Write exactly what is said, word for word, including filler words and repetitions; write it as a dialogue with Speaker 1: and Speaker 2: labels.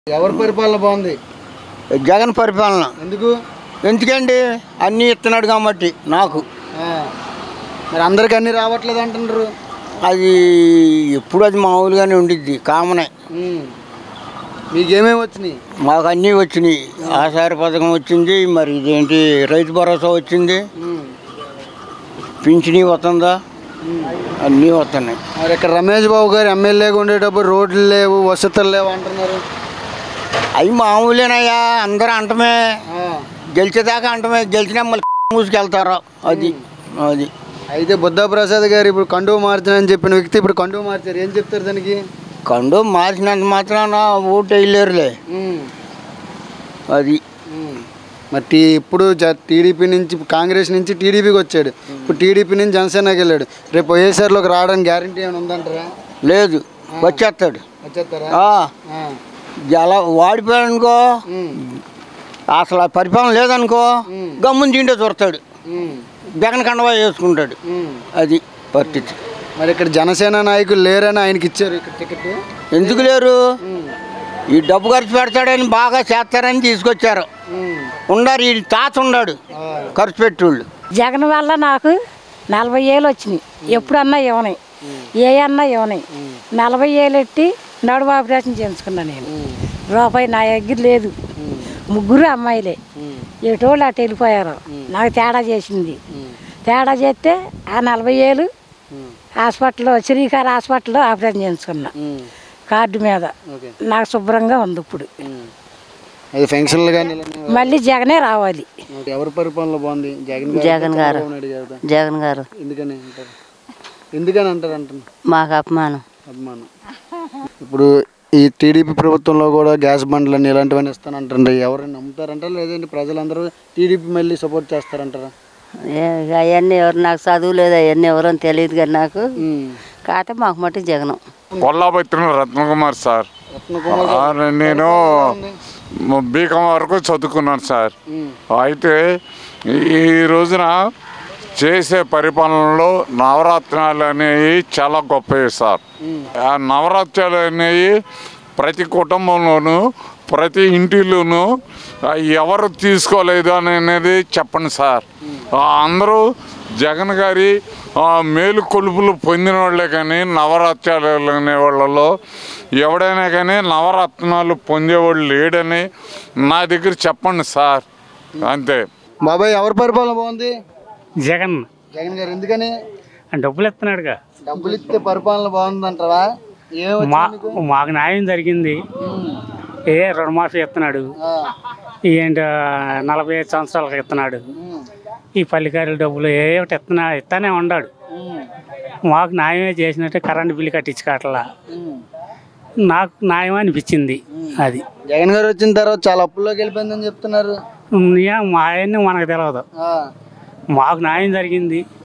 Speaker 1: ఎవరి పరిపాలన బాగుంది?
Speaker 2: జగన్ పరిపాలన.
Speaker 1: ఎందుకు?
Speaker 2: ఎందుకండి అన్నీ ఇస్తున్నాడు కాబట్టి నాకు.
Speaker 1: మరి అందరికి అన్నీ రావట్లేదు అంటున్నారు.
Speaker 2: అది ఎప్పుడు అది మామూలుగానే ఉండిద్ది, కామనే.
Speaker 1: మీకేమేమి వచ్చినాయి?
Speaker 2: మాకు అన్నీ వచ్చినాయి. ఆసార పథకం వచ్చింది, మరి ఇదేంటి రైతు భరోసా వచ్చింది, పింఛనీ వస్తుందా, అన్నీ వస్తున్నాయి.
Speaker 1: మరి ఇక్కడ రమేష్ బాబు గారు ఎమ్మెల్యేగా ఉండేటప్పుడు రోడ్లు లేవు, వసతులు లేవు అంటున్నారు.
Speaker 2: అవి మామూలేనయ్యా, అందరూ అంటమే, గెలిచేదాకా అంటమే, గెలిచినా మళ్ళీ మూసుకెళ్తారు. అది అది
Speaker 1: అయితే బుద్ధప్రసాద్ గారు ఇప్పుడు కండువ మార్చానని చెప్పిన వ్యక్తి ఇప్పుడు కండువ మార్చారు, ఏం చెప్తారు దానికి?
Speaker 2: కండు మార్చినంత మాత్రాన ఓటు వేయలేరులే. అది
Speaker 1: మరి టీ ఇప్పుడు టీడీపీ నుంచి కాంగ్రెస్ నుంచి టీడీపీకి వచ్చాడు, ఇప్పుడు టీడీపీ నుంచి జనసేనకి వెళ్ళాడు. రేపు వైఎస్ఆర్లోకి రావడానికి గ్యారంటీ ఏమైనా ఉందంటారా?
Speaker 2: లేదు, వచ్చేస్తాడు.
Speaker 1: వచ్చేస్తారా?
Speaker 2: అలా వాడిపోయాడనుకో, అసలు పరిపాలన లేదనుకో, గమ్మున తింటే చూస్తాడు, జగన్ కండవా వేసుకుంటాడు. అది పరిస్థితి.
Speaker 1: మరి ఇక్కడ జనసేన నాయకులు లేరని ఆయనకి ఇచ్చారు ఇక్కడ టికెట్.
Speaker 2: ఎందుకు లేరు? ఈ డబ్బు ఖర్చు పెడతాడని బాగా చేస్తారని తీసుకొచ్చారు. ఉండారు, ఈ తాత ఉన్నాడు ఖర్చు పెట్టేవాళ్ళు.
Speaker 3: జగన్ వల్ల నాకు నలభై ఏళ్ళు వచ్చినాయి, ఎప్పుడన్నా ఇవ్వనాయి, ఏ అన్నా ఇవ్వనాయి. నలభై ఏళ్ళు ఎట్టి నడుము ఆపరేషన్ చేయించుకున్నా నేను. రూపాయి నా దగ్గర లేదు. ముగ్గురు అమ్మాయిలే, ఎటోళ్ళు అటు వెళ్ళిపోయారు. నాకు తేడా చేసింది. తేడా చేస్తే ఆ నలభై ఏళ్ళు హాస్పిటల్లో, శ్రీకార్ హాస్పిటల్లో ఆపరేషన్ చేయించుకున్నా కార్డు మీద. నాకు శుభ్రంగా ఉంది ఇప్పుడు. మళ్ళీ జగనే రావాలి.
Speaker 1: ఎవరి పరిపాలన బాగుంది? జగన్
Speaker 4: జగన్ గారు. జగన్ గారు.
Speaker 1: ఎందుకని అంటారు? ఎందుకని అంటారు అంటున్నా?
Speaker 4: మాకు అపమానం.
Speaker 1: అభిమానం. ఇప్పుడు ఈ టీడీపీ ప్రభుత్వంలో కూడా గ్యాస్ బండ్లని ఇలాంటివన్నీ ఇస్తానంటారండి. ఎవరైనా నమ్ముతారంటారా, లేదంటే ప్రజలందరూ టీడీపీ మళ్ళీ సపోర్ట్ చేస్తారంటారా?
Speaker 4: అవన్నీ ఎవరు, నాకు చదువు లేదు, అవన్నీ ఎవరని తెలియదు కానీ నాకు. కాకపోతే మాకు మట్టి జగనం.
Speaker 5: కొల్లాపత్రిన రత్నకుమార్ సార్. నేను బీకాం వరకు చదువుకున్నాను సార్. అయితే ఈ రోజున చేసే పరిపాలనలో నవరత్నాలు అనేవి చాలా గొప్పవి సార్. ఆ నవరత్నాలు అనేవి ప్రతి కుటుంబంలోనూ, ప్రతి ఇంటిలోనూ ఎవరు తీసుకోలేదు అనేది చెప్పండి సార్. అందరూ జగన్ గారి మేలు కొలుపులు పొందిన వాళ్ళే కానీ నవరత్నాలు అనే వాళ్ళలో ఎవడైనా కానీ నవరత్నాలు పొందేవాళ్ళు లేడని నా దగ్గర చెప్పండి సార్. అంతే.
Speaker 1: బాబాయ్, ఎవరి పరిపాలన బాగుంది?
Speaker 6: జగన్.
Speaker 1: జగన్ గారు. ఎందుకని?
Speaker 6: డబ్బులు ఇస్తున్నాడుగా.
Speaker 1: డబ్బులు ఇస్తే పరిపాలన బాగుందంటారా?
Speaker 6: మా మాకు న్యాయం జరిగింది. ఏ రుణమాఫీ ఇస్తున్నాడు, ఏంటి నలభై ఐదు సంవత్సరాలకు ఇస్తున్నాడు. ఈ పల్లికారుల డబ్బులు ఏ ఒకటి ఇస్తున్నా ఇస్తానే ఉన్నాడు. మాకు న్యాయమే చేసినట్టే కరెంటు బిల్లు కట్టించుకోవట్లా. నాకు న్యాయం అనిపించింది. అది
Speaker 1: జగన్ గారు వచ్చిన తర్వాత చాలా అప్పుల్లోకి వెళ్ళిపోయిందని చెప్తున్నారు.
Speaker 6: మా ఆయన్ని మనకు తెలియదు. మాకు న్యాయం జరిగింది.